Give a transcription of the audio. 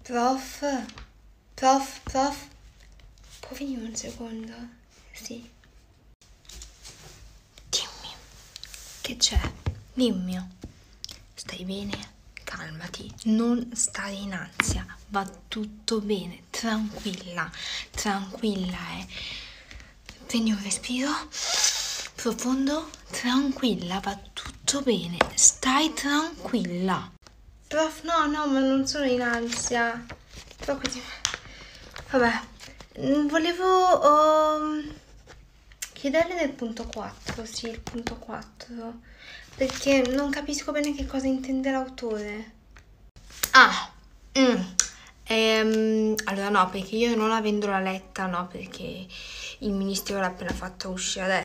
Prof, prof, può venire un secondo? Sì. Dimmi, che c'è? Dimmi. Stai bene? Calmati, non stare in ansia, va tutto bene, tranquilla, Prendi un respiro profondo, tranquilla, va tutto bene, stai tranquilla. Prof, no, ma non sono in ansia. Vabbè, volevo chiederle del punto 4, sì, il punto 4, perché non capisco bene che cosa intende l'autore. Allora no, perché io non avendola letta, no, perché il ministero l'ha appena fatta uscire adesso.